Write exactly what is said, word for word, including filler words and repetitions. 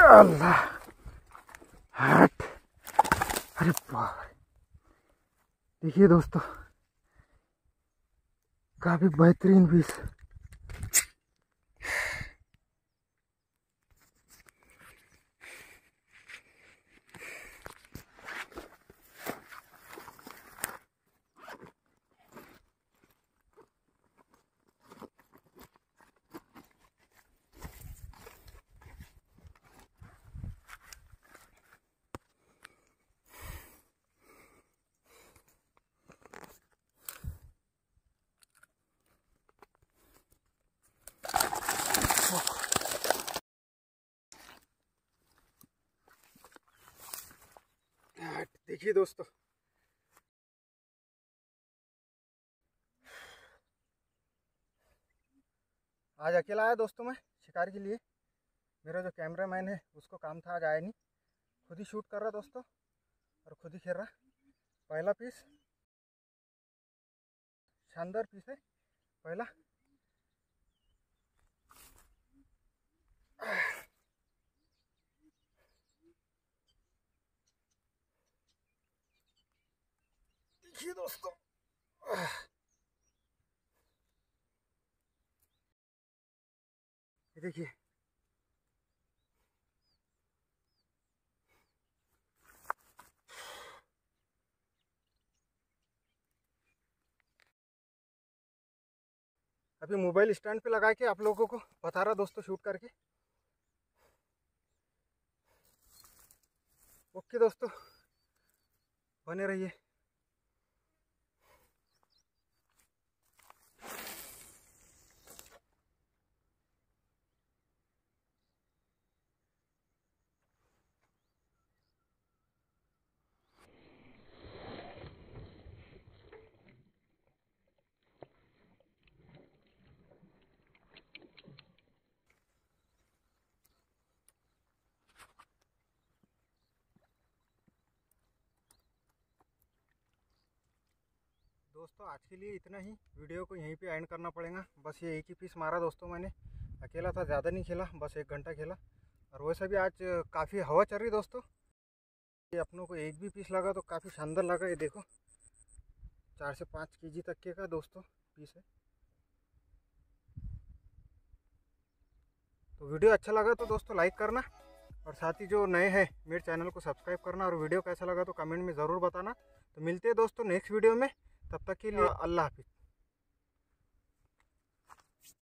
अल्लाह हट। अरे बाप, देखिए दोस्तों काफी बेहतरीन पीस। देखिए दोस्तों आज अकेला आया दोस्तों मैं शिकार के लिए। मेरा जो कैमरामैन है उसको काम था, आज आया नहीं, खुद ही शूट कर रहा दोस्तों और खुद ही खेल रहा। पहला पीस शानदार पीस है पहला। देखिए दोस्तों ये देखिए अभी मोबाइल स्टैंड पे लगा के आप लोगों को बता रहा दोस्तों शूट करके। ओके दोस्तों बने रहिए। दोस्तों आज के लिए इतना ही, वीडियो को यहीं पे एंड करना पड़ेगा। बस ये एक ही पीस मारा दोस्तों, मैंने अकेला था, ज़्यादा नहीं खेला, बस एक घंटा खेला। और वैसे भी आज काफ़ी हवा चल रही दोस्तों। ये अपनों को एक भी पीस लगा तो काफ़ी शानदार लगा। ये देखो चार से पाँच के जी तक के का दोस्तों पीस है। तो वीडियो अच्छा लगा तो दोस्तों लाइक करना और साथ ही जो नए हैं मेरे चैनल को सब्सक्राइब करना। और वीडियो कैसा लगा तो कमेंट में ज़रूर बताना। तो मिलते हैं दोस्तों नेक्स्ट वीडियो में, तब तक के लिए अल्लाह हाफिज़।